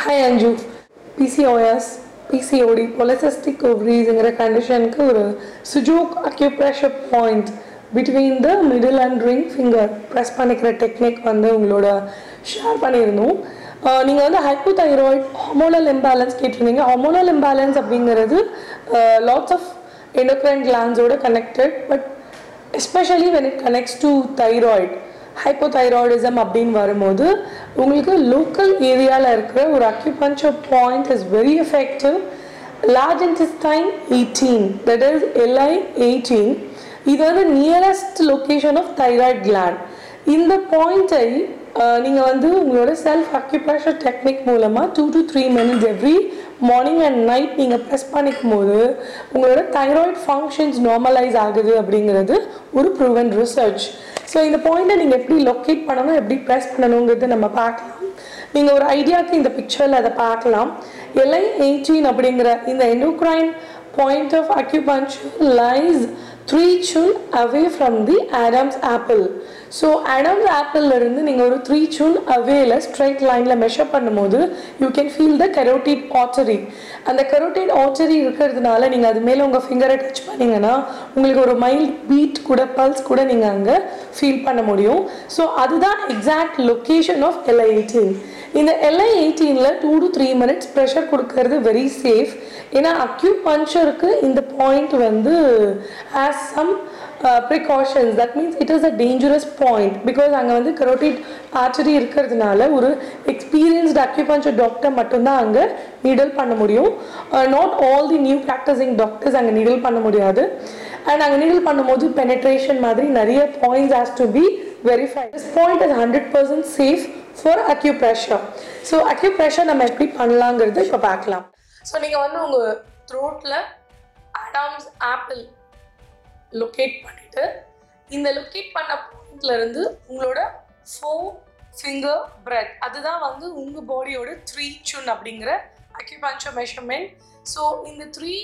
Hi Anju, PCOS, PCOD, polycystic ovaries condition ku sujuk acupressure point between the middle and ring finger press panikra technique vandu ungaloda share pannirundhom. நீங்க வந்து hypothyroid hormonal imbalance கேட்டிருந்தீங்க. Hormonal imbalance அப்படிங்கிறது lots of endocrine glands ஓட connected, but especially when it connects to thyroid, hypothyroidism அப்படின்னு வரும்போது உங்களுக்கு local ஏரியாவில் இருக்கிற ஒரு acupuncture point is very effective. Large intestine 18, that is LI18, இது வந்து nearest location of thyroid gland. இந்த பாயிண்ட்டை நீங்கள் வந்து உங்களோட செல்ஃப் அக்யூப்ரெஷர் டெக்னிக் மூலமாக 2 to 3 minutes every morning and night நீங்கள் ப்ரெஸ் பண்ணிக்கும் போது உங்களோட தைராய்டு ஃபங்க்ஷன்ஸ் நார்மலைஸ் ஆகுது அப்படிங்கிறது ஒரு ப்ரூவன் ரிசர்ச். ஸோ இந்த பாயிண்ட்டை நீங்கள் எப்படி லொக்கேட் பண்ணணும், எப்படி ப்ரெஸ் பண்ணணுங்கிறது நம்ம பார்க்கலாம். நீங்கள் ஒரு ஐடியாவுக்கு இந்த பிக்சரில் அதை பார்க்கலாம். LI18 அப்படிங்கிற இந்த endocrine point of acupuncture lies 3 chun away from the Adam's apple. So Adam's apple இருந்து நீங்கள் ஒரு 3 chun awayல straight lineல measure பண்ணும்போது you can feel the carotid artery. அந்த carotid artery இருக்கிறதுனால நீங்கள் அது மேலே உங்கள் ஃபிங்கரை டச் பண்ணிங்கன்னா உங்களுக்கு ஒரு மைல்ட் பீட் கூட பல்ஸ் கூட நீங்கள் அங்கே ஃபீல் பண்ண முடியும். ஸோ அதுதான் எக்ஸாக்ட் லொக்கேஷன் ஆஃப் LI18. இந்த LI18ல 2 to 3 minutes ப்ரெஷர் கொடுக்கறது வெரி சேஃப். ஏன்னா அக்யூபஞ்சருக்கு இந்த பாயிண்ட் வந்து has some precautions. That means it is a dangerous point because அங்கே வந்து carotid artery இருக்கிறதுனால ஒரு experienced acupuncture doctor மட்டும்தான் அங்கே நீடல் பண்ண முடியும். Not all the new practicing doctors அங்கே நீடல் பண்ண முடியாது. அண்ட் அங்கே நீடல் பண்ணும்போது penetration மாதிரி நிறைய points has to be verified. This point is 100% safe for acupressure. So acupressure நம்ம எப்படி பண்ணலாங்கிறது இப்போ பார்க்கலாம். ஸோ நீங்கள் வந்து உங்கள் த்ரோட்டில் ஆடாம்ஸ் ஆப்பிள் லொக்கேட் பண்ணிவிட்டு இந்த லொக்கேட் பண்ண பாயிண்ட்லேருந்து உங்களோட 4 finger breadth, அதுதான் வந்து உங்கள் பாடியோட 3 chun அப்படிங்கிற அக்யூபஞ்சர் மெஷர்மெண்ட். ஸோ இந்த 3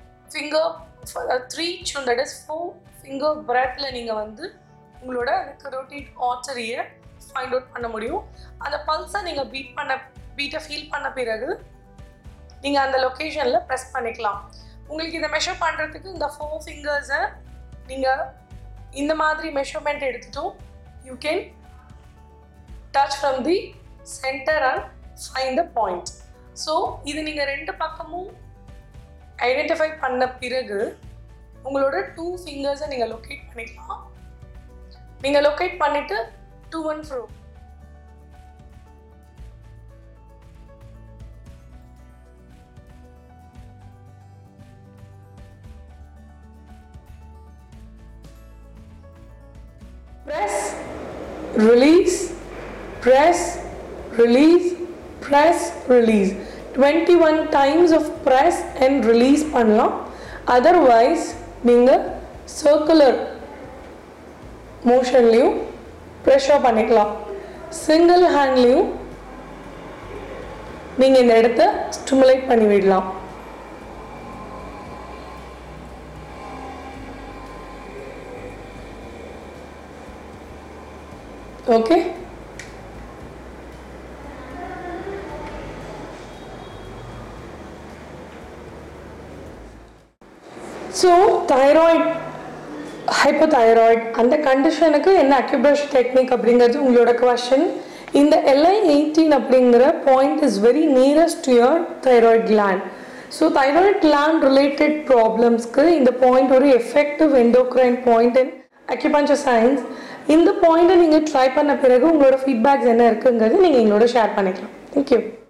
chun, that is 4 finger breadthல நீங்கள் வந்து உங்களோட கரோட்டிட் ஆர்டரியை ஃபைண்ட் அவுட் பண்ண முடியும். அந்த பல்ஸை நீங்கள் பீட்டை ஃபீல் பண்ண பிறகு நீங்கள் அந்த லொக்கேஷனில் ப்ரெஸ் பண்ணிக்கலாம். உங்களுக்கு இதை மெஷர் பண்ணுறதுக்கு இந்த 4 ஃபிங்கர்ஸை நீங்கள் இந்த மாதிரி மெஷர்மெண்ட் எடுத்துட்டும் you can touch from the centre and find the point. So இது நீங்கள் 2 பக்கமும் ஐடென்டிஃபை பண்ண பிறகு உங்களோட 2 ஃபிங்கர்ஸை நீங்கள் லொக்கேட் பண்ணிக்கலாம். நீங்கள் லொக்கேட் பண்ணிவிட்டு to and fro press, release, press, release, press, release. 21 times of press and release பண்ணலாம். Otherwise நீங்கள் circular motionலையும் ப்ரெஷர் பண்ணிக்கலாம். சிங்கிள் ஹேண்ட்லையும் நீங்கள் இந்த இடத்த ஸ்டிமுலேட் பண்ணி விடலாம். ஓகே, ஸோ தைராய்டு ஹைப்போதைராய்டு அந்த கண்டிஷனுக்கு என்ன அக்யூப்ரெஷர் டெக்னிக் அப்படிங்கிறது உங்களோட கொஸ்டின். இந்த LI18 அப்படிங்கிற point is very nearest to your thyroid gland. So thyroid gland related ப்ராப்ளம்ஸ்க்கு இந்த பாயிண்ட் ஒரு effective endocrine point in acupuncture science. இந்த பாயிண்ட்டை நீங்கள் ட்ரை பண்ண பிறகு உங்களோட ஃபீட்பேக்ஸ் என்ன இருக்குங்கிறது நீங்கள் எங்களோட ஷேர் பண்ணிக்கலாம். தேங்க்யூ.